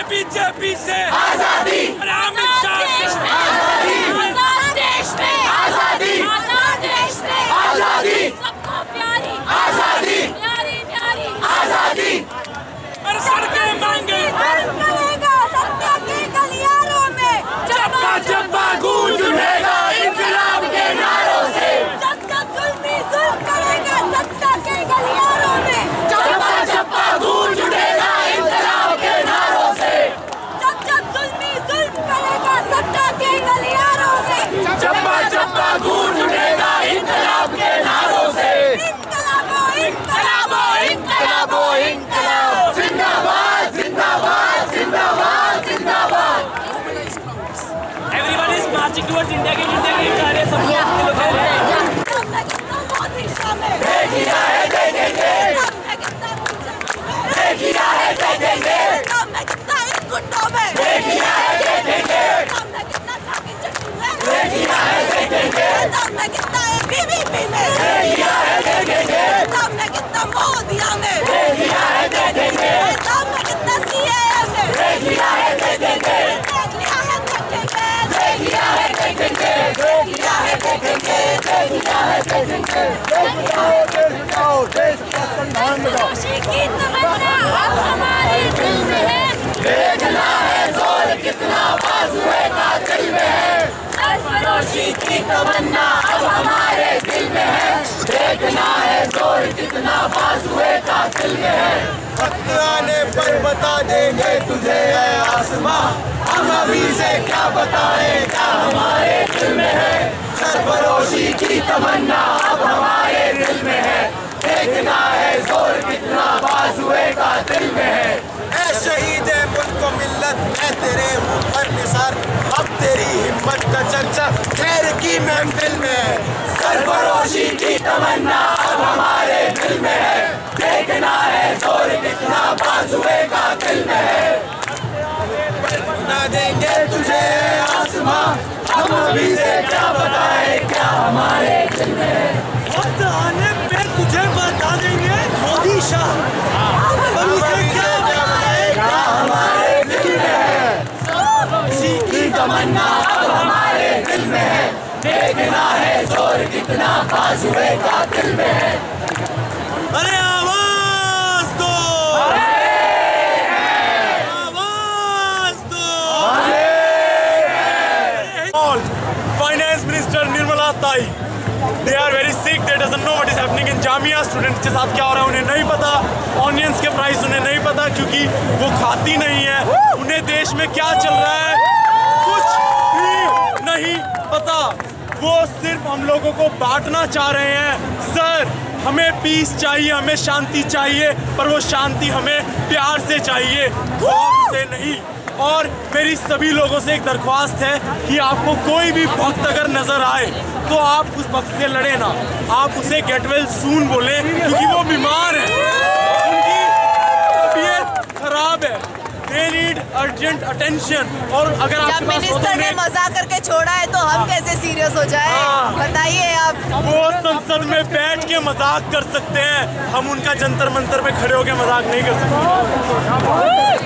अरे बीजेपी से आजादी, अरे अमित शाह से आजादी, आजाद देश में आजादी, आजाद देश में आजादी, सबको प्यारी आजादी, प्यारी प्यारी आजादी। अरे सड़कें मांगे करेगा सत्ता के गलियारों में चप्पा चप्पा गूंज उठेगा इनकलाब के नारों से। जब तक जुल्मी जुल्म करेगा सत्ता के गलियारों में चप्पा चप्पा गूंज उठेगा इनकलाब के नारों से। जब तक जुल्मी जुल्म करेगा सत्ता के गलियारों में चप्पा चप्पा गूंज उठेगा इनकलाब के नारों से। इनकलाबो इनकलाबो इनकलाबो इनकलाब। जिंदाबाद जिंदाबाद जिंदाबाद जिंदाबाद। Everyone is marching towards India gate जा रहे हैं सब लोग मोदी शामिल देखिया है देखेंगे, देखिया है देखेंगे, गुंडों में देखिया है देखेंगे, कितना ताकि चट्टू है देखिया है देखेंगे, कितना है बीबीपी में देखिया है देखेंगे, कितना मोदिया में देखिया है देखेंगे, कितना सीएए में देखिया है देखेंगे, देखिया है देखेंगे देखिया है देखेंगे, देखिया है देखेंगे, देखिया है देखेंगे, देखिया है देखेंगे। देश का संविधान बचाओ। खुशी की तमन्ना अब हमारे दिल में है देखना है जोर कितना बाजुए का दिल में है। सरफरोशी की तमन्ना अब हमारे दिल में है। देखना है जोर कितना बाजुए का दिल में है। वक्त आने पर बता देंगे तुझे है आसमां, हम अभी से क्या बताएं क्या हमारे दिल में है। सरफरोशी की तमन्ना अब हमारे दिल में है। देखना है जोर कितना बाजुए का दिल में है। ऐ शहीद मुल्क मिल्लत है तेरे ऊपर निसार, अब तेरी हिम्मत का चर्चा खैर की महफिल में है। सरफरोशी की तमन्ना अब हमारे दिल में है। देखना है जोर कितना बाजुए का दिल में है। बता देंगे तुझे आसमां, हम अभी से क्या बताएं क्या हमारे दिल में है। वक्त आने पे तुझे बता देंगे मोदी शाह, अभी से क्या बताएं क्या हमारे दिल में है। सरफरोशी की तमन्ना अब हमारे दिल में है। देखना है जोर कितना बाजुए का दिल में है। अरे आवाज दो, आवाज दो। फाइनेंस मिनिस्टर निर्मला ताई, they are very sick, they doesn't know what is happening in Jamia. Students के साथ क्या हो रहा है उन्हें नहीं पता, ऑनियंस के प्राइस उन्हें नहीं पता क्योंकि वो खाती नहीं है। उन्हें देश में क्या चल रहा है कुछ भी नहीं पता। वो सिर्फ हम लोगों को बांटना चाह रहे हैं। सर हमें पीस चाहिए, हमें शांति चाहिए, पर वो शांति हमें प्यार से चाहिए, खौफ से नहीं। और मेरी सभी लोगों से एक दरख्वास्त है कि आपको कोई भी भक्त अगर नजर आए तो आप उस भक्त से लड़े ना, आप उसे गेट वेल सून बोलें क्योंकि वो बीमार है, उनकी तबीयत खराब है, दे नीड अर्जेंट अटेंशन। और अगर जब मिनिस्टर ने मजाक करके छोड़ा है तो हम कैसे सीरियस हो जाए, बताइए आप। वो संसद में बैठ के मजाक कर सकते हैं, हम उनका जंतर मंतर पे खड़े होकर मजाक नहीं कर सकते।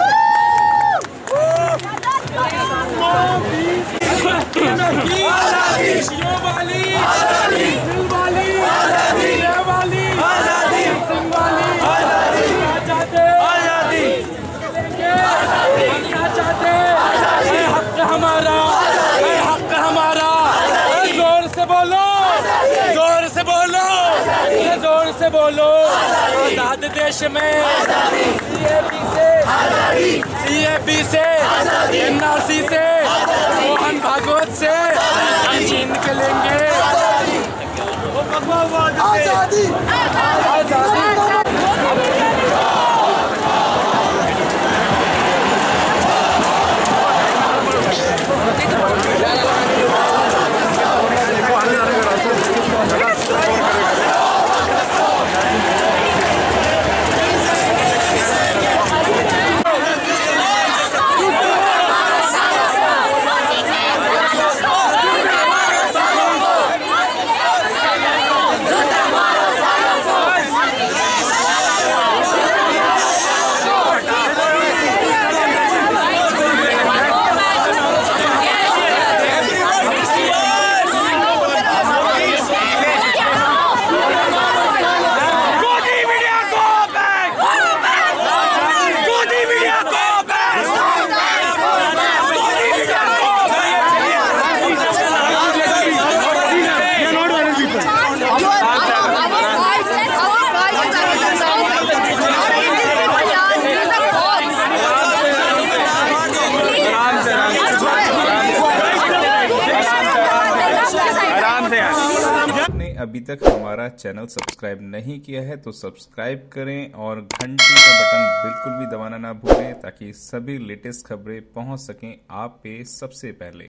हमारा हक हमारा, जोर से बोलो, जोर से बोलो, जोर से बोलो। आजाद देश में CAP से NRC से मोहन भागवत से हम छीन के लेंगे आजादी। अभी तक हमारा चैनल सब्सक्राइब नहीं किया है तो सब्सक्राइब करें और घंटी का बटन बिल्कुल भी दबाना ना भूलें ताकि सभी लेटेस्ट खबरें पहुंच सकें आप पे सबसे पहले।